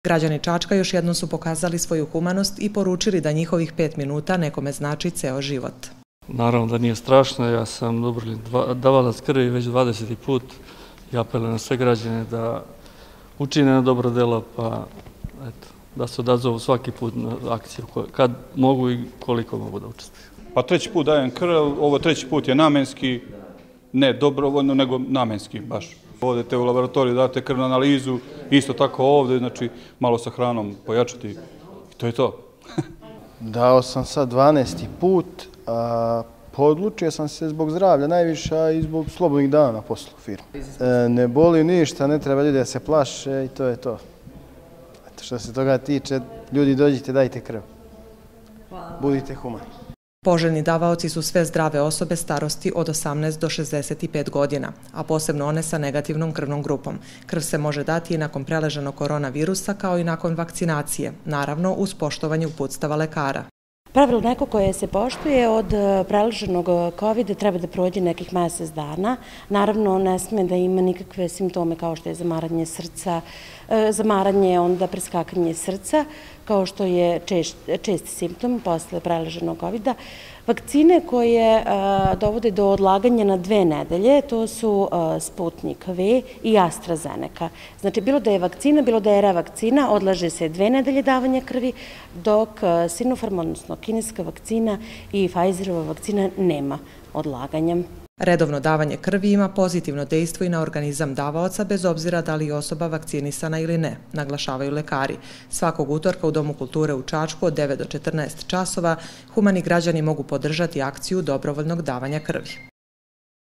Građani Čačka još jednom su pokazali svoju humanost i poručili da njihovih 5 minuta nekome znači ceo život. Naravno da nije strašno, ja sam dobrovoljni davalac krvi već 20. put i apelujem na sve građane da učine na dobro delo, pa eto, da se odazovu svaki put na akciju kad mogu i koliko mogu da učestvuju. Pa 3. put dajem krv, ovo 3. put je namenski, ne dobrovoljno, nego namenski baš. Odete u laboratoriju, date krvnu analizu, isto tako ovdje, znači malo sa hranom pojačati i to je to. Dao sam sad 12. put, a odlučio sam se zbog zdravlja najviše, a i zbog slobodnih dana na poslu firme. Ne boli ništa, ne treba ljudi da se plaše i to je to. Što se toga tiče, ljudi dođite, dajte krv. Budite humani. Poželjni davaoci su sve zdrave osobe starosti od 18 do 65 godina, a posebno one sa negativnom krvnom grupom. Krv se može dati i nakon preleženog koronavirusa kao i nakon vakcinacije, naravno uz poštovanje uputstava lekara. Pravilo neko koje se poštuje od preleženog COVID treba da prođe nekih mjesec dana. Naravno, ne sme da ima nikakve simptome kao što je zamaranje srca, zamaranje, onda preskakanje srca, kao što je česti simptom posle preleženog COVID-a. Vakcine koje dovode do odlaganja na 2 nedelje, to su Sputnik V i AstraZeneca. Znači, bilo da je vakcina, bilo da je revakcina, odlaže se 2 nedelje davanja krvi, dok Sinopharm, odnosno kineska vakcina i Pfizerova vakcina nema odlaganja. Redovno davanje krvi ima pozitivno dejstvo i na organizam davaoca bez obzira da li je osoba vakcinisana ili ne, naglašavaju lekari. Svakog utorka u Domu kulture u Čačku od 9 do 14 časova humani građani mogu podržati akciju dobrovoljnog davanja krvi.